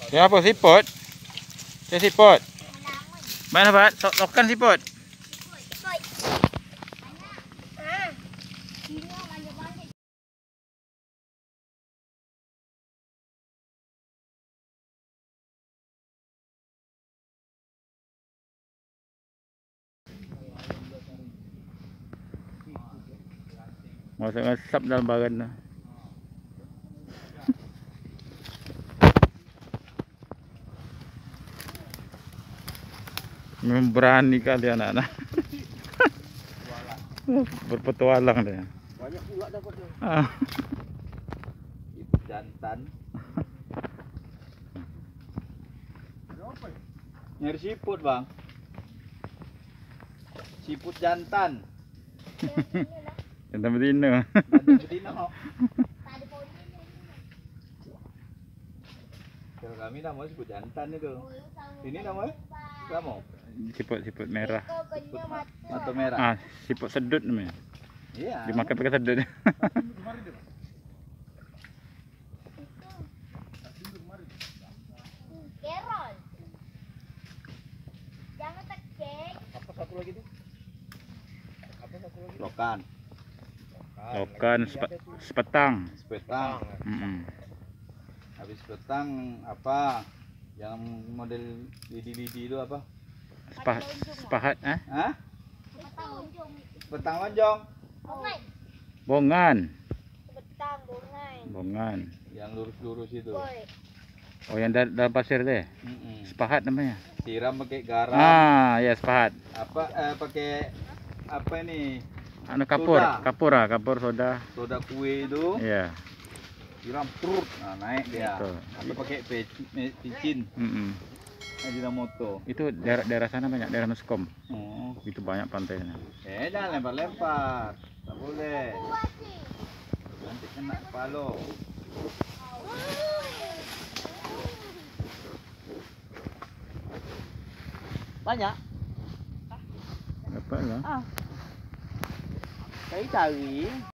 Ya apa siput? Ya siput. Mana Pak? Lokan siput. Masuk ngesap dalam bagan. Memang berani kali anak-anak. Berpetualang dia. Banyak pula dapat tuh. Siput jantan. Nyari siput bang. Siput jantan. Jantan betina. Jantan betina kok. Kalau kami namanya siput jantan itu. Ini namanya kamu? Siput merah. Siput mata merah. Siput sedut namanya. Iya. Dimakan pakai sedut. Kerol. Jangan tekek. Apa satu lagi tuh? Apa satu lagi? Lokan. Lokan sepetang. Sepetang. Habis petang apa? Yang model lidi-lidi itu apa? Sepahat, Hah? Petang lonjong. Bongan. Betang, bongai. Bongan. Yang lurus-lurus itu. Oh, yang dalam pasir deh. Sepahat namanya. Siram pakai garam. Ya sepahat. Apa pakai apa ini? Anu kapur, Soda. kapur soda. Soda kue itu. Iya. Siram perut. Nah, naik dia. Betul. Atau pakai picin. Ajinomoto. Itu daerah sana banyak, daerah Meskom. Oh. Itu banyak pantainya. Jangan lempar-lempar. Tak boleh. Nanti kena kepala. Banyak. Apa lah? Saya cari.